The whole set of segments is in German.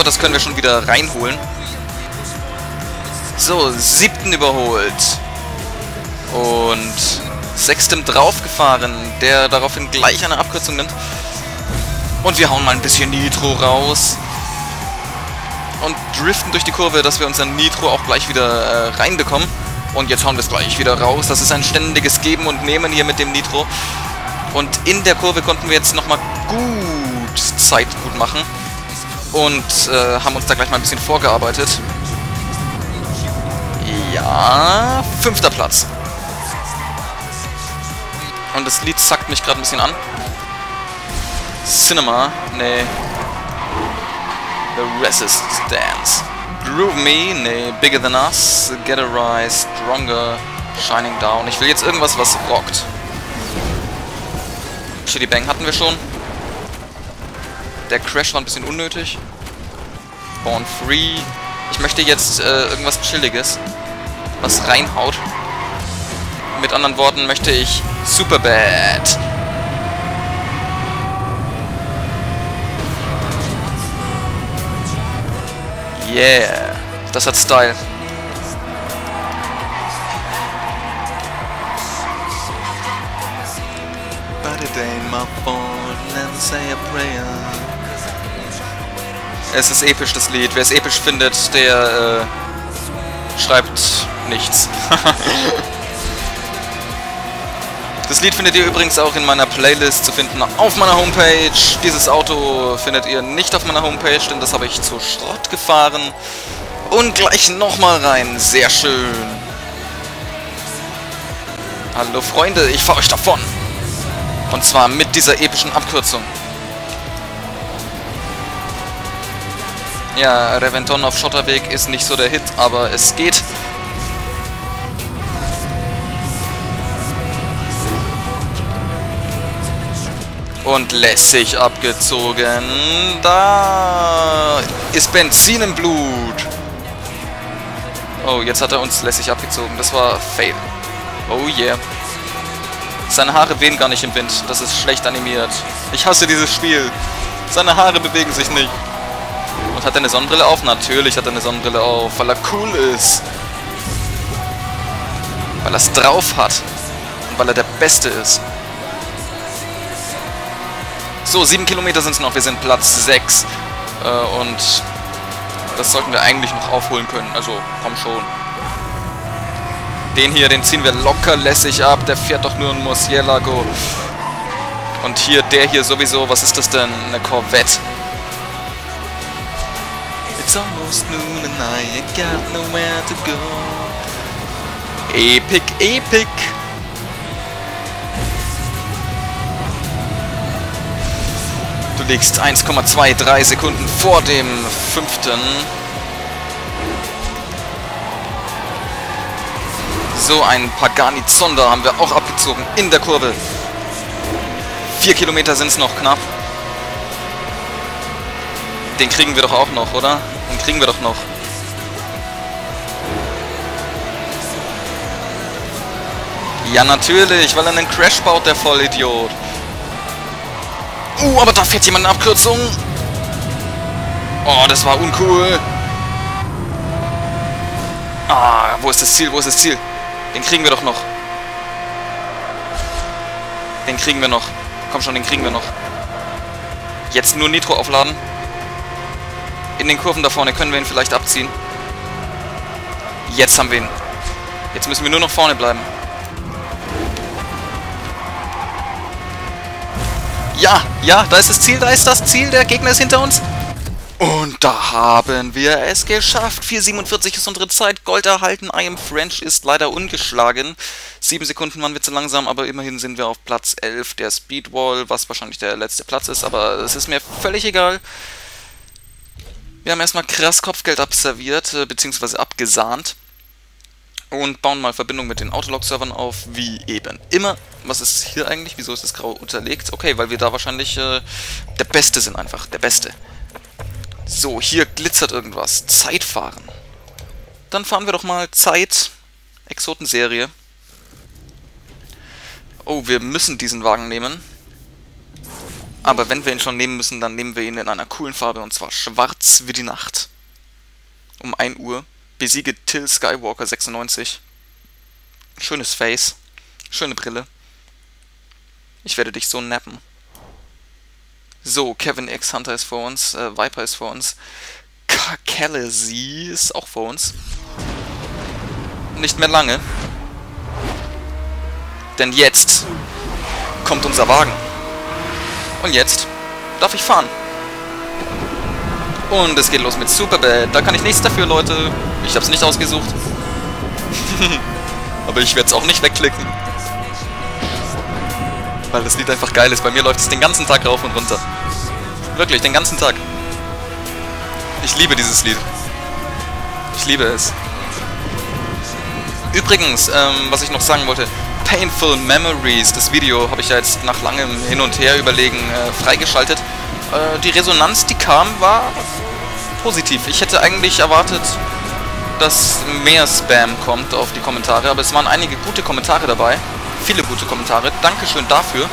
Aber das können wir schon wieder reinholen. So, 7. überholt. Und 6. draufgefahren, der daraufhin gleich eine Abkürzung nimmt. Und wir hauen mal ein bisschen Nitro raus. Und driften durch die Kurve, dass wir unseren Nitro auch gleich wieder reinbekommen. Und jetzt hauen wir es gleich wieder raus. Das ist ein ständiges Geben und Nehmen hier mit dem Nitro. Und in der Kurve konnten wir jetzt nochmal gut Zeit gut machen. Und haben uns da gleich mal ein bisschen vorgearbeitet. Ja, 5. Platz. Und das Lied zackt mich gerade ein bisschen an. Cinema, nee. The Resistance. Groove Me, nee. Bigger Than Us, Get a Rise, Stronger, Shining Down. Ich will jetzt irgendwas, was rockt. Shitty Bang hatten wir schon. Der Crash war ein bisschen unnötig. Born Free. Ich möchte jetzt irgendwas Chilliges, was reinhaut. Mit anderen Worten möchte ich Superbad. Yeah, das hat Style. Es ist episch, das Lied. Wer es episch findet, der schreibt nichts. Das Lied findet ihr übrigens auch in meiner Playlist zu finden auf meiner Homepage. Dieses Auto findet ihr nicht auf meiner Homepage, denn das habe ich zu Schrott gefahren. Und gleich nochmal rein. Sehr schön. Hallo Freunde, ich fahre euch davon. Und zwar mit dieser epischen Abkürzung. Ja, Reventon auf Schotterweg ist nicht so der Hit, aber es geht. Und lässig abgezogen. Da ist Benzin im Blut. Oh, jetzt hat er uns lässig abgezogen. Das war Fail. Oh yeah. Seine Haare wehen gar nicht im Wind. Das ist schlecht animiert. Ich hasse dieses Spiel. Seine Haare bewegen sich nicht. Und hat er eine Sonnenbrille auf? Natürlich hat er eine Sonnenbrille auf. Weil er cool ist. Weil er es drauf hat. Und weil er der Beste ist. So, 7 Kilometer sind es noch, wir sind Platz 6. Und das sollten wir eigentlich noch aufholen können. Also, komm schon. Den hier, den ziehen wir locker lässig ab. Der fährt doch nur ein Murcielago. Und hier, der hier sowieso, was ist das denn? Eine Corvette. It's almost noon and I ain't got nowhere to go. Epic, epic. Du liegst 1,23 Sekunden vor dem 5. So, ein Pagani Zonda haben wir auch abgezogen in der Kurve. 4 Kilometer sind es noch knapp. Den kriegen wir doch auch noch, oder? Den kriegen wir doch noch. Ja, natürlich, weil er einen Crash baut, der Vollidiot. Aber da fährt jemand eine Abkürzung. Oh, das war uncool. Ah, wo ist das Ziel? Wo ist das Ziel? Den kriegen wir doch noch. Den kriegen wir noch. Komm schon, den kriegen wir noch. Jetzt nur Nitro aufladen. In den Kurven da vorne können wir ihn vielleicht abziehen. Jetzt haben wir ihn. Jetzt müssen wir nur noch vorne bleiben. Ja, ja, da ist das Ziel, da ist das Ziel, der Gegner ist hinter uns. Und da haben wir es geschafft. 4,47 ist unsere Zeit, Gold erhalten. I am French ist leider ungeschlagen. 7 Sekunden waren wir zu langsam, aber immerhin sind wir auf Platz 11 der Speedwall, was wahrscheinlich der letzte Platz ist, aber es ist mir völlig egal. Wir haben erstmal krass Kopfgeld abserviert, beziehungsweise abgesahnt. Und bauen mal Verbindung mit den Autolog-Servern auf, wie eben immer. Was ist hier eigentlich? Wieso ist das grau unterlegt? Okay, weil wir da wahrscheinlich der Beste sind einfach. Der Beste. So, hier glitzert irgendwas. Zeitfahren. Dann fahren wir doch mal Zeit. Exoten-Serie. Oh, wir müssen diesen Wagen nehmen. Aber wenn wir ihn schon nehmen müssen, dann nehmen wir ihn in einer coolen Farbe, und zwar schwarz wie die Nacht. Um 1 Uhr. Besiege Till Skywalker 96. Schönes Face. Schöne Brille. Ich werde dich so nappen. So, Kevin X Hunter ist vor uns. Viper ist vor uns. Khaleesi ist auch vor uns. Nicht mehr lange. Denn jetzt kommt unser Wagen. Und jetzt darf ich fahren. Und es geht los mit Superbad. Da kann ich nichts dafür, Leute. Ich hab's nicht ausgesucht. Aber ich werde es auch nicht wegklicken. Weil das Lied einfach geil ist. Bei mir läuft es den ganzen Tag rauf und runter. Wirklich, den ganzen Tag. Ich liebe dieses Lied. Ich liebe es. Übrigens, was ich noch sagen wollte. Painful Memories, das Video habe ich ja jetzt nach langem Hin und Her überlegen freigeschaltet. Die Resonanz, die kam, war positiv. Ich hätte eigentlich erwartet, dass mehr Spam kommt auf die Kommentare, aber es waren einige gute Kommentare dabei. Viele gute Kommentare. Dankeschön dafür.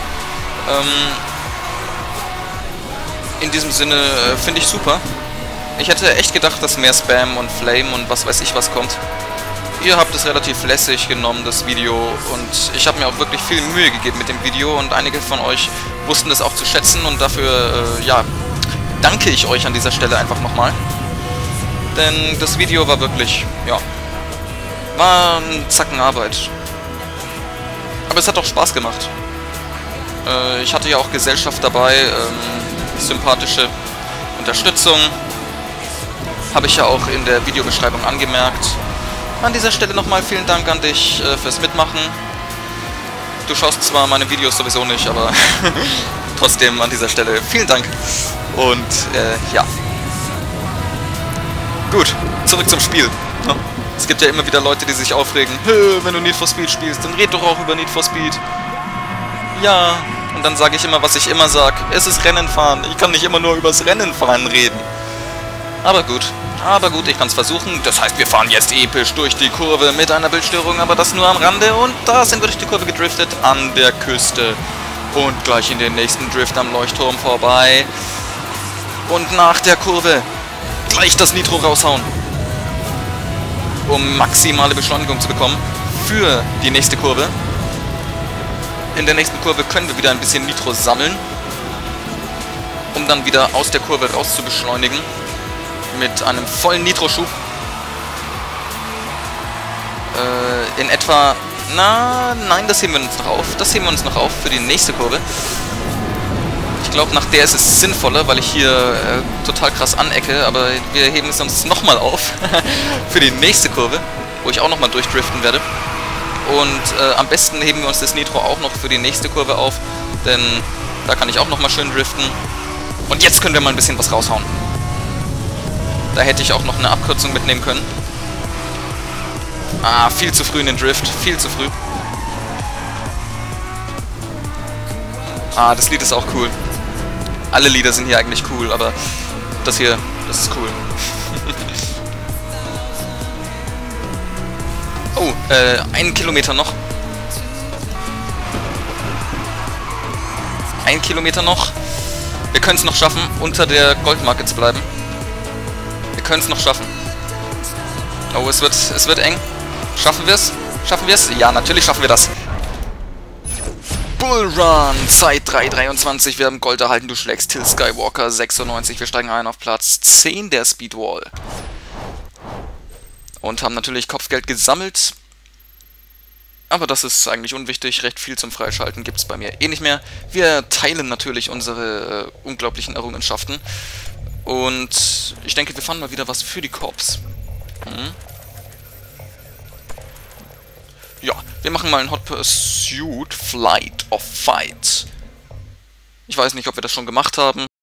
In diesem Sinne finde ich super. Ich hätte echt gedacht, dass mehr Spam und Flame und was weiß ich was kommt. Ihr habt es relativ lässig genommen, das Video, und ich habe mir auch wirklich viel Mühe gegeben mit dem Video, und einige von euch wussten das auch zu schätzen, und dafür, ja, danke ich euch an dieser Stelle einfach nochmal. Denn das Video war wirklich, ja, war ein Zacken Arbeit. Aber es hat auch Spaß gemacht. Ich hatte ja auch Gesellschaft dabei, sympathische Unterstützung. Habe ich ja auch in der Videobeschreibung angemerkt. An dieser Stelle nochmal vielen Dank an dich fürs Mitmachen. Du schaust zwar meine Videos sowieso nicht, aber trotzdem an dieser Stelle vielen Dank. Und ja. Gut, zurück zum Spiel. Es gibt ja immer wieder Leute, die sich aufregen. Wenn du Need for Speed spielst, dann red doch auch über Need for Speed. Ja, und dann sage ich immer, was ich immer sage. Es ist Rennenfahren. Ich kann nicht immer nur übers Rennenfahren reden. Aber gut, ich kann es versuchen. Das heißt, wir fahren jetzt episch durch die Kurve mit einer Bildstörung, aber das nur am Rande. Und da sind wir durch die Kurve gedriftet an der Küste. Und gleich in den nächsten Drift am Leuchtturm vorbei. Und nach der Kurve gleich das Nitro raushauen, um maximale Beschleunigung zu bekommen für die nächste Kurve. In der nächsten Kurve können wir wieder ein bisschen Nitro sammeln, um dann wieder aus der Kurve raus zu beschleunigen. Mit einem vollen Nitro-Schub. In etwa... Nein, das heben wir uns noch auf. Das heben wir uns noch auf für die nächste Kurve. Ich glaube, nach der ist es sinnvoller, weil ich hier total krass anecke. Aber wir heben es uns nochmal auf für die nächste Kurve, wo ich auch nochmal durchdriften werde. Und am besten heben wir uns das Nitro auch noch für die nächste Kurve auf. Denn da kann ich auch nochmal schön driften. Und jetzt können wir mal ein bisschen was raushauen. Da hätte ich auch noch eine Abkürzung mitnehmen können. Ah, viel zu früh in den Drift. Viel zu früh. Ah, das Lied ist auch cool. Alle Lieder sind hier eigentlich cool, aber das hier, das ist cool. Oh, 1 Kilometer noch. 1 Kilometer noch. Wir können es noch schaffen, unter der Goldmarke zu bleiben. Wir können es noch schaffen. Oh, es wird eng. Schaffen wir es? Schaffen wir es? Ja, natürlich schaffen wir das. Bullrun, Zeit 3:23. Wir haben Gold erhalten. Du schlägst Till Skywalker 96. Wir steigen ein auf Platz 10 der Speedwall. Und haben natürlich Kopfgeld gesammelt. Aber das ist eigentlich unwichtig. Recht viel zum Freischalten gibt es bei mir eh nicht mehr. Wir teilen natürlich unsere unglaublichen Errungenschaften. Und ich denke, wir fahren mal wieder was für die Corps. Ja, wir machen mal einen Hot Pursuit Flight of Fight. Ich weiß nicht, ob wir das schon gemacht haben.